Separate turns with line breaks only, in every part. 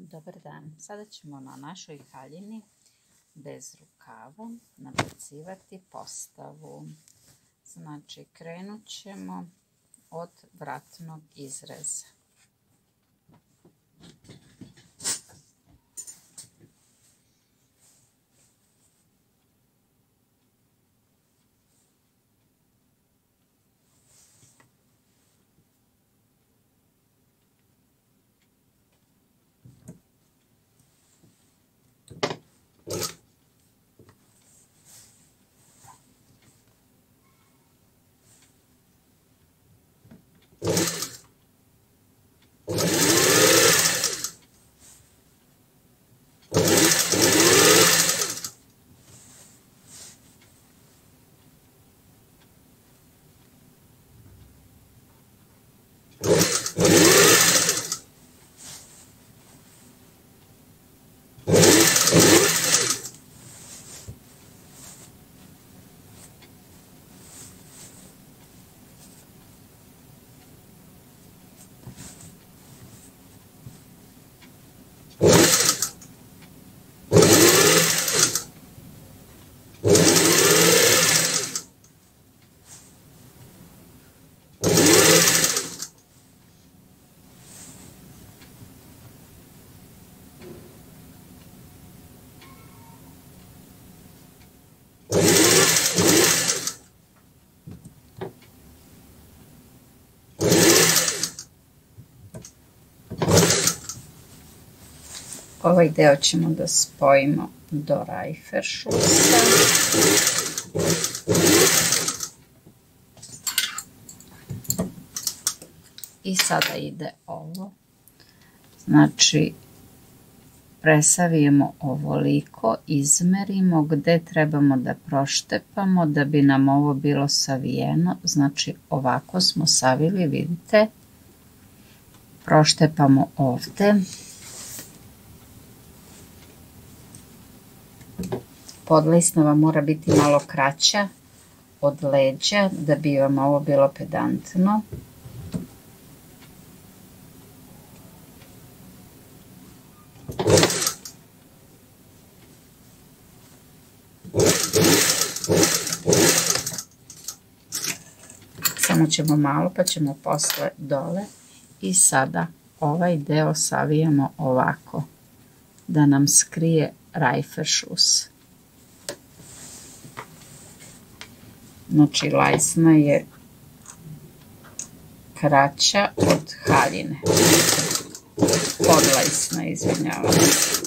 Dobar dan, sada ćemo na našoj haljini bez rukava nabacivati postavu. Znači krenut ćemo od vratnog izreza. Ovaj deo ćemo da spojimo do rajferšusa. I sada ide ovo. Znači, presavijemo ovoliko, izmerimo gde trebamo da proštepamo da bi nam ovo bilo savijeno. Znači, ovako smo savili, vidite. Proštepamo ovde. Podlesnova mora biti malo kraća od leđa da bi vam ovo bilo pedantno. Samo ćemo malo pa ćemo posle dole i sada ovaj deo savijamo ovako da nam skrije rajferšus. Znači, lajsna je kraća od haljine. Podlajsna, izvinjavam se.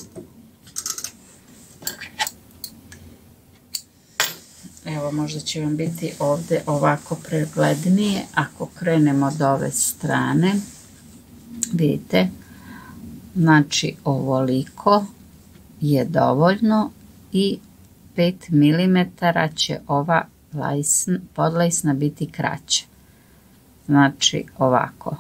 Evo, možda će vam biti ovde ovako preglednije. Ako krenemo od ove strane, vidite, znači ovoliko je dovoljno i 5 mm će ova podlajsna biti kraća. Znači ovako.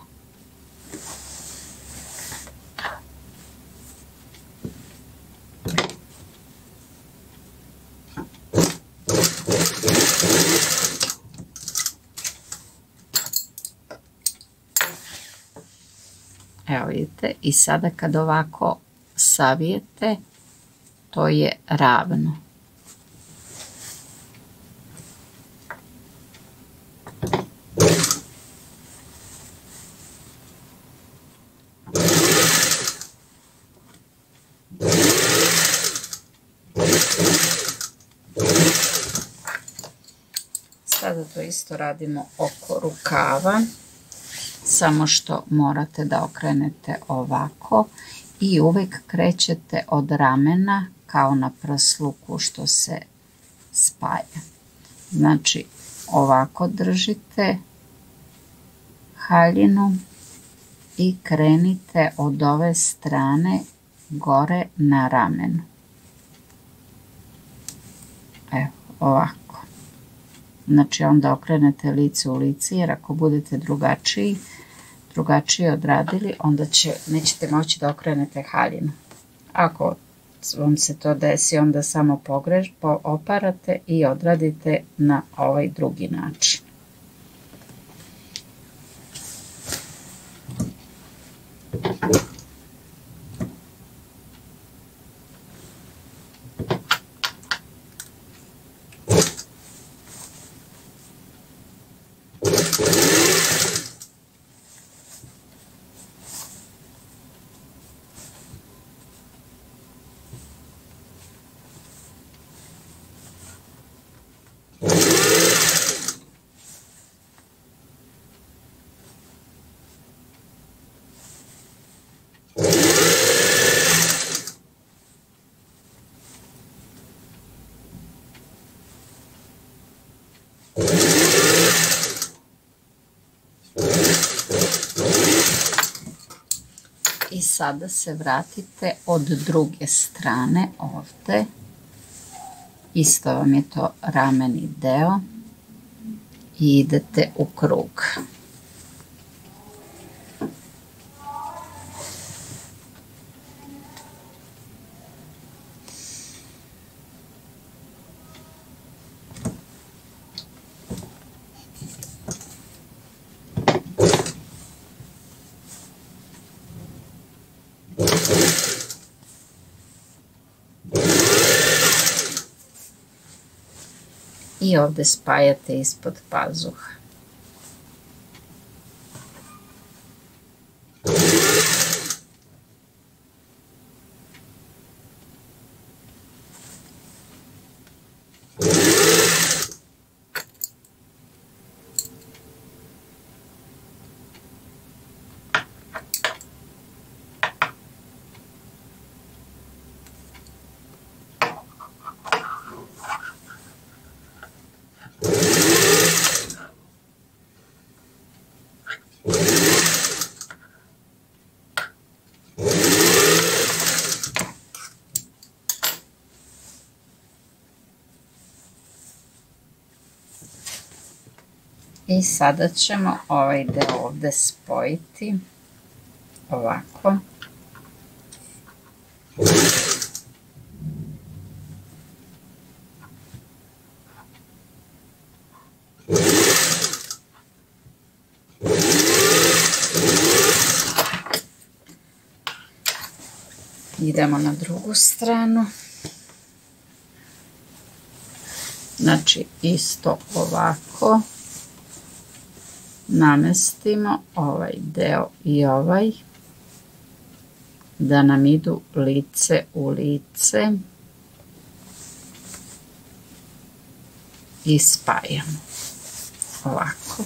Evo vidite, i sada kad ovako savijete, to je ravno. Sada to isto radimo oko rukava, samo što morate da okrenete ovako i uvek krećete od ramena kao na prsluku što se spaja. Znači ovako držite haljinu i krenite od ove strane gore na ramenu. Evo ovako. Znači onda okrenete lice u lice, jer ako budete drugačije odradili, onda nećete moći da okrenete haljinu. Ako vam se to desi, onda samo oparate i odradite na ovaj drugi način. I sada se vratite od druge strane ovdje. Isto vam je to rameni deo i idete u krug. I ovdje spajate ispod pazuha. I sada ćemo ovaj deo ovdje spojiti ovako. Idemo na drugu stranu. Znači isto ovako. Namestimo ovaj deo i ovaj da nam idu lice u lice i spajamo ovako.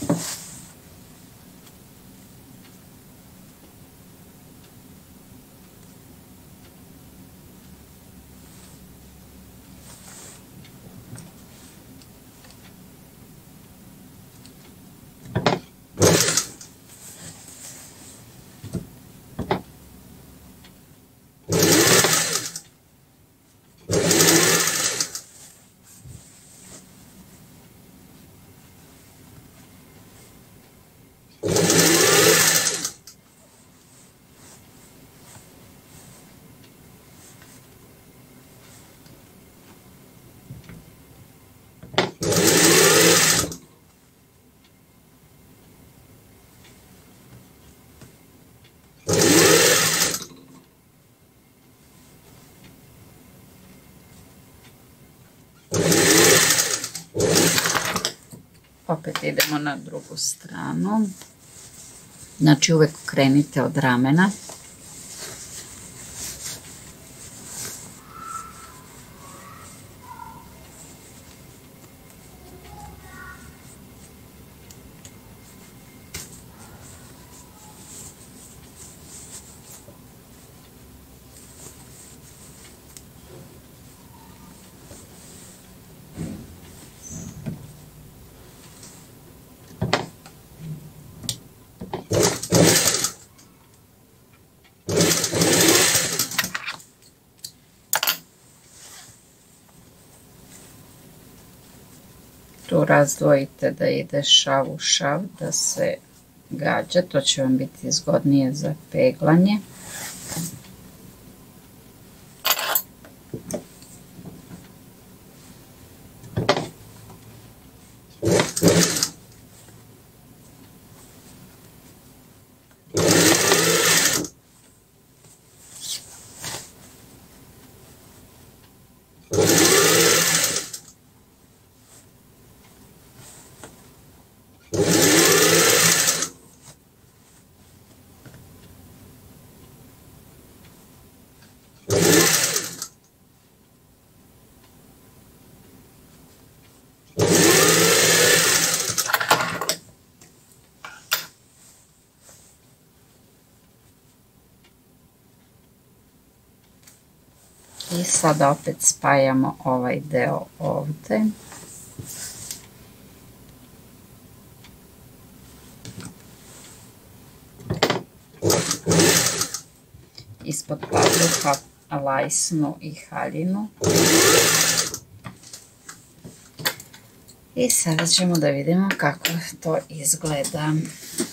Opet idemo na drugu stranu. Znači uvijek krenite od ramena. Tu razdvojite da ide šav u šav, da se gađa, to će vam biti zgodnije za peglanje. I sada opet spajamo ovaj deo ovdje. ispod pazuha lajsnu i haljinu. I sada ćemo da vidimo kako to izgleda.